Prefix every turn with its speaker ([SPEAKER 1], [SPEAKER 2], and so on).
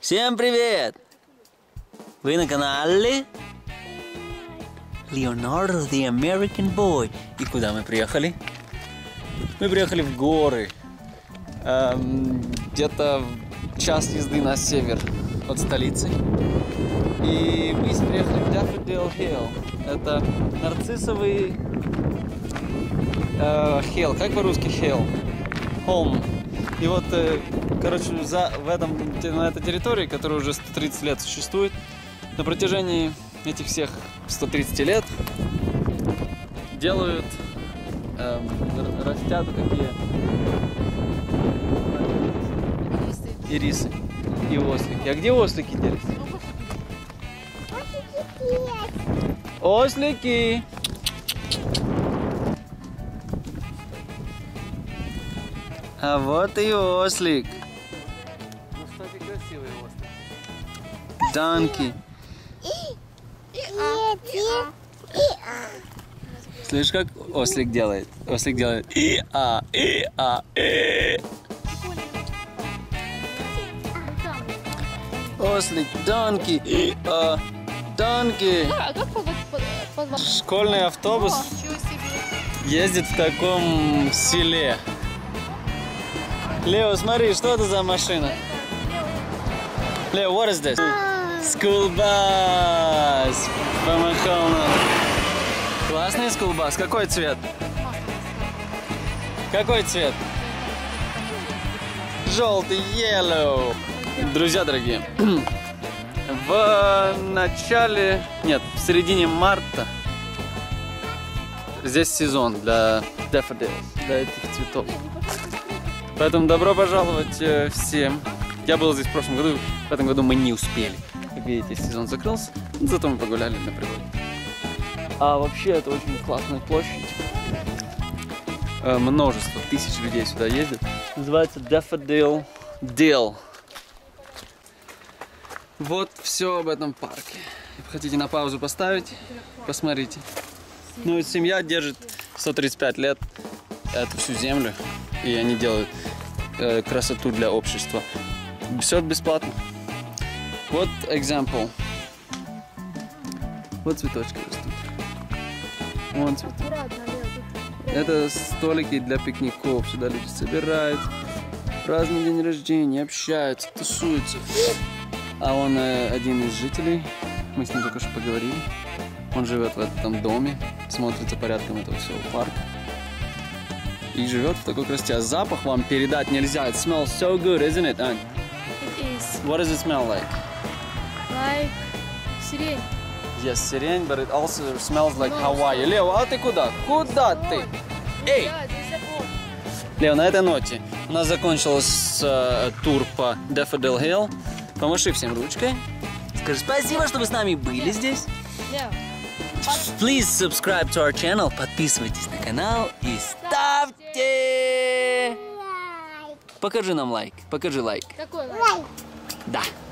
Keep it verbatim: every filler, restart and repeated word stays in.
[SPEAKER 1] Всем привет! Вы на канале Leonardo the American Boy. И куда мы приехали? Мы приехали в горы. Эм, где-то час езды на север от столицы. И мы приехали в Daffodil Hill. Это нарциссовый э, hill. Как по-русски hill? Холм. И вот, э, короче, за, в этом, на этой территории, которая уже сто тридцать лет существует, на протяжении этих всех ста тридцати лет делают, э, растят такие ирисы и ослики. А где ослики делись? Ослики! А вот и ослик. Ну, кстати, красивый ослик. Данки. Слышишь, как ослик делает? Ослик делает и-а, и-а, и. Ослик, данки, и-а, данки. Школьный автобус ездит в таком селе. Лео, смотри, что это за машина? Лео, what is this? School bus. Помахал нам. Классный school bus. Какой цвет? Какой цвет? Желтый, yellow. Друзья дорогие, в начале, нет, в середине марта здесь сезон для daffodils, для этих цветов. Поэтому добро пожаловать э, всем. Я был здесь в прошлом году, в этом году мы не успели. Как видите, сезон закрылся, зато мы погуляли на природе. А вообще это очень классная площадь. Э, множество, тысяч людей сюда ездят. Называется Daffodil Hill. Вот все об этом парке. Хотите на паузу поставить? Посмотрите. Ну, семья держит сто тридцать пять лет эту всю землю. И они делают э, красоту для общества. Все бесплатно. Вот example. Вот цветочки растут. Вон цветы. Это столики для пикников. Сюда люди собираются, празднуют день рождения, общаются, тусуются. А он э, один из жителей. Мы с ним только что поговорили. Он живет в этом доме, смотрит за порядком этого всего парка. И живет в такой красоте. А запах вам передать нельзя. It smells so good, isn't it, Ань?
[SPEAKER 2] It is.
[SPEAKER 1] What does it smell like?
[SPEAKER 2] Like сирень.
[SPEAKER 1] Yes, сирень, but it also smells like Hawaii. Лео, а ты куда? Куда ты? Эй! Лео, на этой ноте у нас закончился э, тур по Daffodil Hill. Помаши всем ручкой. Скажи спасибо, что вы с нами были здесь.
[SPEAKER 2] Yeah.
[SPEAKER 1] Please subscribe to our channel. Подписывайтесь на канал и ставьте. Покажи нам лайк. Покажи лайк.
[SPEAKER 2] Какой лайк?
[SPEAKER 1] Да.